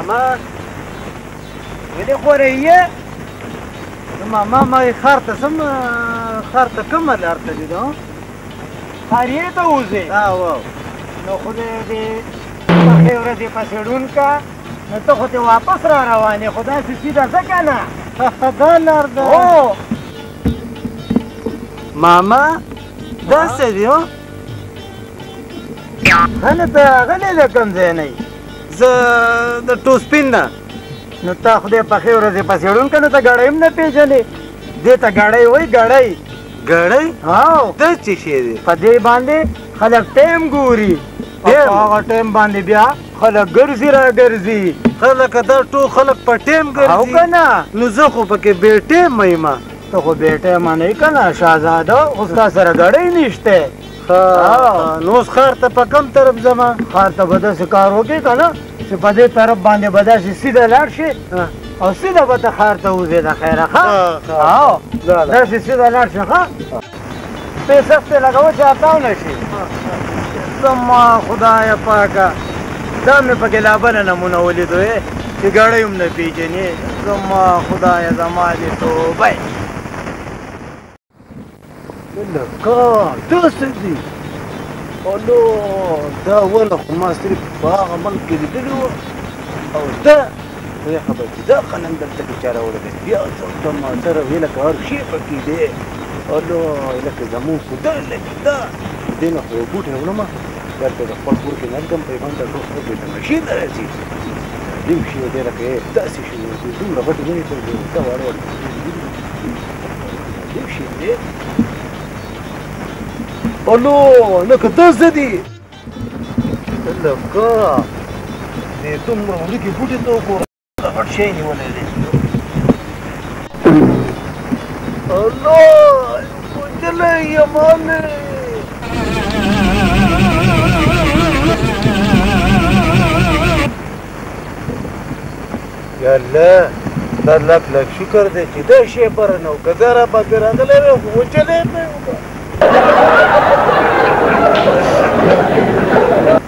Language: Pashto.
ماما ولې خورې یې ماما ما ښار ته ځم ښار ته کومه لار ته دي نو خاریې ته وځې نو خدای دې پخې ورځې پسې ړوند کا نو ته خو دې واپس را روان یې خو داسې سیده ځه که نه دا لار ده هو ماما داسې دي هو هله ته غلی له کوم ځای نه یې زه د ټوسپین نه نو تا خدای پخې ورځې پسې ړوند که نو ته ګړۍ هم نه پېژنې دې ته ګړۍ وایي ګړۍ ګړۍ هو دا څه شی دی په دې باندې خلک ټایم ګوري په هغه ټایم باندې بیا خلک ګرځي را ګرځي خلک دا ټول خلک په ټایم ګرځي او که نه نو زه خو پکې بې ټایمه یم ته خو بې ټایمه نه یې که نه شهزاده اوس تا سره ګړۍ نشته نو اوس ښار ته په کوم طرف ځمه ښار ته به داسې کار وکړې که نه چې په دې طرف باندې به داسې سیده لاړ شي او سیده به ته ښار ته وځې د خیره ښه داسې سیده لاړ شي ښه پیسې پې لګوه چې اتاو نه شي زما خدایه پاکه دا مې پکې لا بله نمونه ولیدو چې ګړۍ هم نه پېژنې زما خدایه زما دې توبه لکه داسې دي الو دا ونه خو ما صرف په هغه ملک کې لیدلي وه او دا وایي خبر چې دا قلم دلته کې چا راوړی دی بیا څه ما سره ویې لکه هر شی پکې دی الو لکه زمونږ خو دا لکه دا دې نه خو یو بوټی وړمه دلته د خپل کور کې نه ږدم په یې باندې ټول خلک بېرته مشین ته راځي دیم شي دی لکه داسې شي دومره غټې ونې ته دا واړه واړه دیم شي دی الو لکه داسې دي لکه دې دومره وړوکي بوټي ته وګوره غټ شی نیولی دی الو وجلی یمانې یا الله دا لک لک شکر دی چې دا شی بره نه و که زه را پسې راغلی وی خو وچلی مې وبه